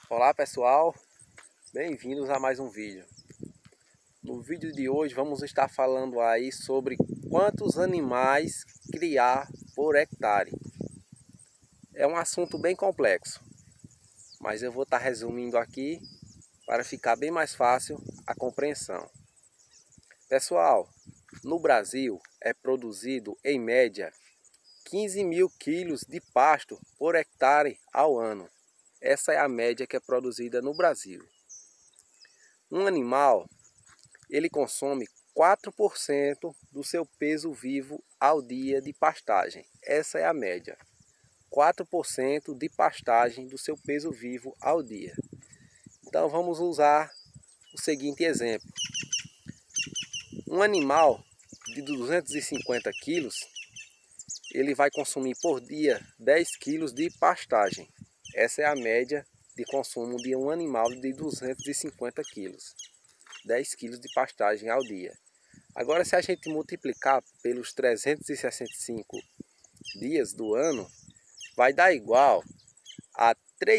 Olá pessoal, bem-vindos a mais um vídeo. No vídeo de hoje vamos estar falando aí sobre quantos animais criar por hectare. É um assunto bem complexo, mas eu vou estar resumindo aqui para ficar bem mais fácil a compreensão. Pessoal, no Brasil é produzido em média 15 mil quilos de pasto por hectare ao ano. Essa é a média que é produzida no Brasil. Um animal, ele consome 4% do seu peso vivo ao dia de pastagem. Essa é a média. 4% de pastagem do seu peso vivo ao dia. Então vamos usar o seguinte exemplo. Um animal de 250 quilos, ele vai consumir por dia 10 quilos de pastagem. Essa é a média de consumo de um animal de 250 quilos. 10 quilos de pastagem ao dia. Agora, se a gente multiplicar pelos 365 dias do ano, vai dar igual a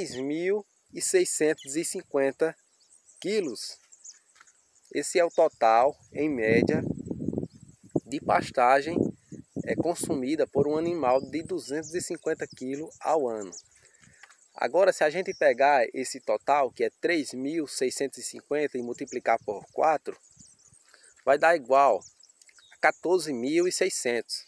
3.650 quilos. Esse é o total, em média, de pastagem consumida por um animal de 250 quilos ao ano. Agora, se a gente pegar esse total, que é 3.650, e multiplicar por 4, vai dar igual a 14.600.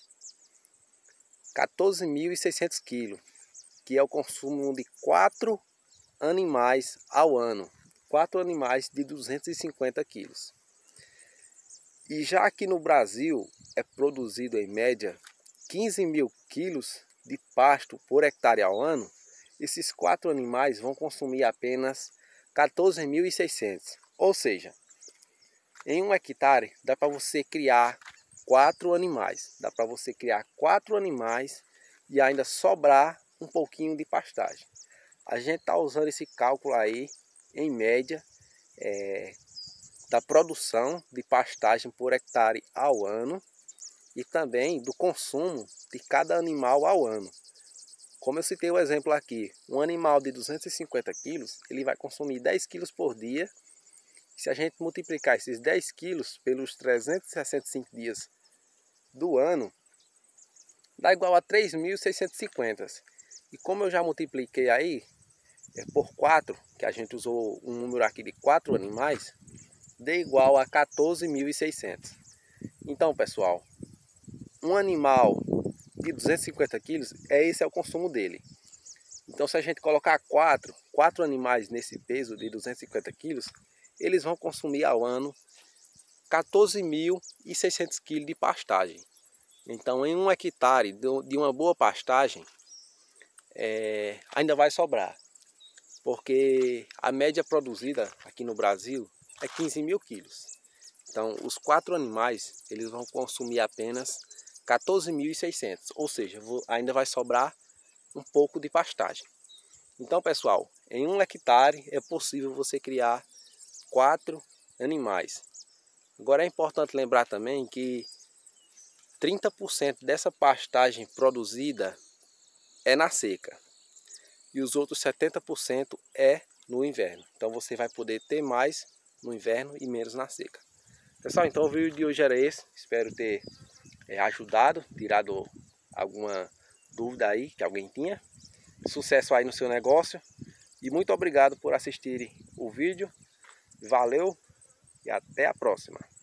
14.600 quilos, que é o consumo de 4 animais ao ano. 4 animais de 250 quilos. E já aqui no Brasil é produzido em média 15 mil quilos de pasto por hectare ao ano, esses 4 animais vão consumir apenas 14.600. Ou seja, em um hectare dá para você criar 4 animais. Dá para você criar 4 animais e ainda sobrar um pouquinho de pastagem. A gente está usando esse cálculo aí, em média, da produção de pastagem por hectare ao ano e também do consumo de cada animal ao ano. Como eu citei o exemplo aqui, um animal de 250 quilos, ele vai consumir 10 quilos por dia. Se a gente multiplicar esses 10 quilos pelos 365 dias do ano, dá igual a 3.650. E como eu já multipliquei aí, por 4, que a gente usou um número aqui de 4 animais, dá igual a 14.600. Então, pessoal, um animal de 250 quilos, esse é o consumo dele. Então, se a gente colocar 4 animais nesse peso de 250 quilos, eles vão consumir ao ano 14.600 quilos de pastagem. Então, em um hectare de uma boa pastagem, ainda vai sobrar. Porque a média produzida aqui no Brasil é 15 mil quilos. Então, os 4 animais, eles vão consumir apenas 14.600, ou seja, ainda vai sobrar um pouco de pastagem. Então, pessoal, em um hectare é possível você criar 4 animais. Agora é importante lembrar também que 30% dessa pastagem produzida é na seca e os outros 70% é no inverno. Então você vai poder ter mais no inverno e menos na seca. Pessoal, então o vídeo de hoje era esse. Espero ter ajudado, tirado alguma dúvida aí que alguém tinha. Sucesso aí no seu negócio e muito obrigado por assistirem o vídeo. Valeu e até a próxima.